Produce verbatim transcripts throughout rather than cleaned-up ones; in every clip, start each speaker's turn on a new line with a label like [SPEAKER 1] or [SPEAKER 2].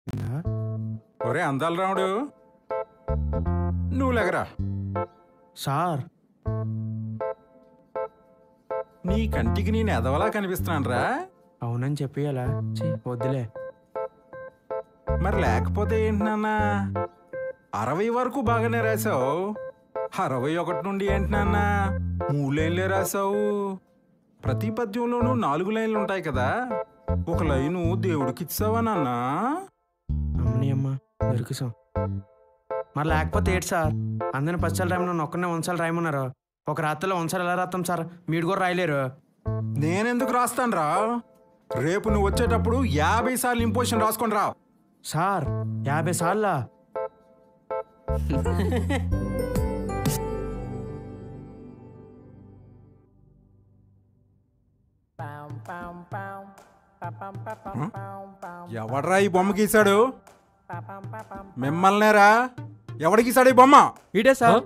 [SPEAKER 1] ఒరే అందాల రాముడు, నువ్వు లేగరా.
[SPEAKER 2] సార్
[SPEAKER 1] నీ కంటికి నేను ఎదవలా కనిపిస్తున్నాను రా.
[SPEAKER 2] అవునని చెప్పేయాలా? ఛీ, వద్దులే.
[SPEAKER 1] మరి లేకపోతే ఏంటి నాన్న? అరవై వరకు బాగానే రాసావు, అరవై ఒకటి నుండి ఏంటి నాన్న మూడు లైన్లే రాసావు. ప్రతి పద్యంలోనూ నాలుగు లైన్లు ఉంటాయి కదా, ఒక లైను దేవుడికి ఇచ్చావా నాన్న?
[SPEAKER 2] అమ్మని అమ్మ దొరికిసాం. మరి లేకపోతే ఏంటి సార్? అందరిని పచ్చాలు రాయమని ఒక్కనే వంశాలు రాయమన్నారు. ఒక రాత్రిలో వంశాలు ఎలా రాస్తాం సార్? మీరు కూడా రాయలేరు.
[SPEAKER 1] నేనెందుకు రాస్తాను రా? రేపు నువ్వు వచ్చేటప్పుడు యాభై సార్లు ఇంపోజిషన్ రాసుకొని రా.
[SPEAKER 2] సార్ యాభై సార్లా?
[SPEAKER 1] ఎవడ్రా ఈ బొమ్మ గీశాడు? మిమ్మల్నేరా? ఎవడు గీశాడు ఈ బొమ్మ?
[SPEAKER 2] ఇటే సార్.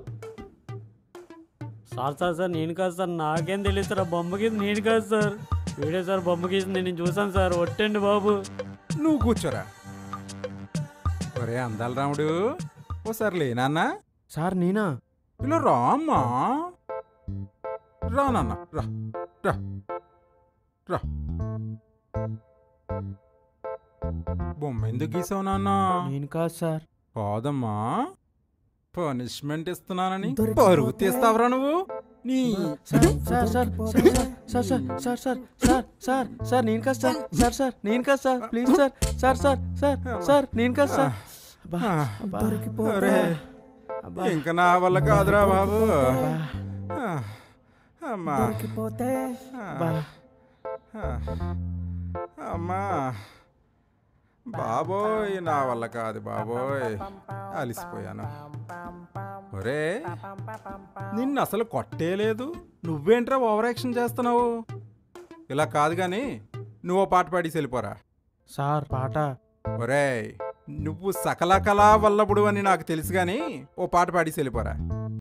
[SPEAKER 3] సార్ సార్ సార్ నేను కాదు సార్, నాకేం తెలియదు సార్. ఆ బొమ్మ గీసి నేను కాదు సార్, వీడే సార్ బొమ్మ గీసి. నేను చూసాను సార్, ఒట్టండి బాబు.
[SPEAKER 1] నువ్వు కూర్చోరా. ఒరే అందాల రాముడు, ఓసారి లేనాన్న.
[SPEAKER 2] సార్ నేనా?
[SPEAKER 1] ఇలా రా అమ్మా, రా నాన్న, రా రా రా. బొమ్మ ఎందుకు గీసావు నాన్న?
[SPEAKER 2] నేను కాదు సార్.
[SPEAKER 1] కాదమ్మా, పనిష్మెంట్ ఇస్తున్నానని పరువు తీస్తావరా నువ్వు? నీ
[SPEAKER 2] sir sir sir sir sir sir sir sir sir sir నేను కాదు సార్. సార్ సార్ నేను కాదు sir. Please sir. Sir sir sir sir నేను కాదు సార్.
[SPEAKER 1] అరే, ఇంకా నా వల్ల కాదురా బాబు. అమ్మా అమ్మా బాబోయ్, నా వల్ల కాదు బాబోయ్, అలిసిపోయాను. ఒరే నిన్ను అసలు కొట్టేలేదు, నువ్వేంట్రా ఓవర్ యాక్షన్ చేస్తున్నావు? ఇలా కాదు కానీ నువ్వు పాట పాడి వెళ్ళిపోరా.
[SPEAKER 2] సార్ పాట?
[SPEAKER 1] ఒరేయ్, నువ్వు సకల కళా వల్లభుడు అని నాకు తెలుసు కానీ ఓ పాట పాడి వెళ్ళిపోరా.